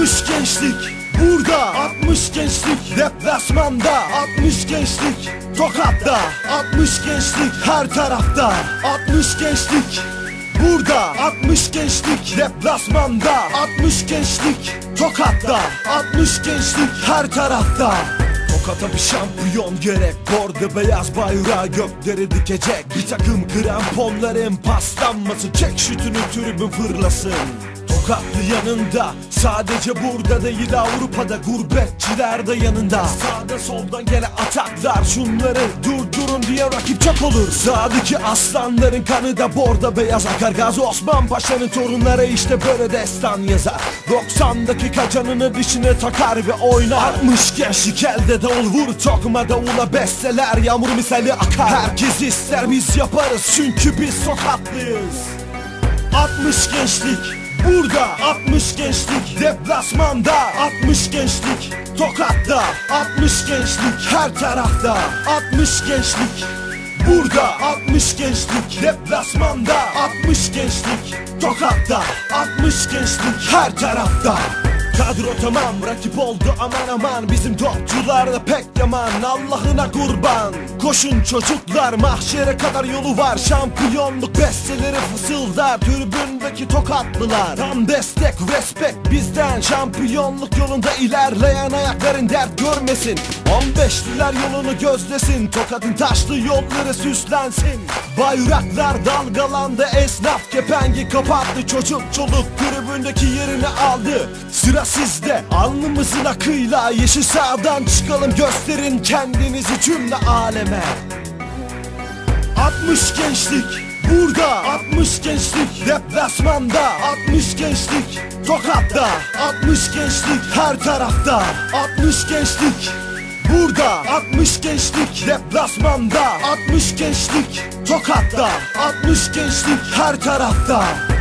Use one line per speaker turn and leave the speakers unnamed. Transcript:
60 gençlik burada, 60 gençlik deplasmanda, 60 gençlik Tokat'ta, 60 gençlik her tarafta, 60 gençlik burada, 60 gençlik deplasmanda, 60 gençlik Tokat'ta, 60 gençlik her tarafta. Tokat'a bir şampiyon gerek, bordo beyaz bayrağı gökleri dikecek. Bir takım kramponların paslanması, çek şutunu tribün fırlasın. Tokatlı yanında, sadece burada değil Avrupa'da, gurbetçiler de yanında. Sağda soldan gelen ataklar, şunları durdurun diye rakip çok olur. Sağdaki aslanların kanı da bordo beyaz akar. Gazi Osman Paşa'nın torunları işte böyle destan yazar. 90 dakika canını dişine takar ve oynar. 60 gençlik elde davul, vur tokma davula, besteler yağmur misali akar. Herkes ister, biz yaparız çünkü biz Tokatlıyız. 60 gençlik burada, 60 gençlik deplasmanda, 60 gençlik Tokat'ta, 60 gençlik her tarafta, 60 gençlik burada, 60 gençlik deplasmanda, 60 gençlik Tokat'ta, 60 gençlik her tarafta. Kadro tamam, rakip oldu aman aman, bizim topçular da pek yaman, Allah'ına kurban. Koşun çocuklar, mahşere kadar yolu var, şampiyonluk besteleri fısıldar tribündeki Tokatlılar. Tam destek, respekt bizden, şampiyonluk yolunda ilerleyen ayakların dert görmesin. 15'liler yolunu gözlesin, Tokat'ın taşlı yolları süslensin. Bayraklar dalgalandı, esnaf kepengi kapattı, çocuk çoluk tribündeki yerini aldı. Sıra sizde, alnımızın akıyla yeşil sahadan çıkalım, gösterin kendinizi cümle aleme. 60 gençlik burada, 60 gençlik deplasmanda, 60 gençlik Tokat'ta, 60 gençlik her tarafta, 60 gençlik burada, 60 gençlik deplasmanda, 60 gençlik Tokat'ta, 60 gençlik her tarafta.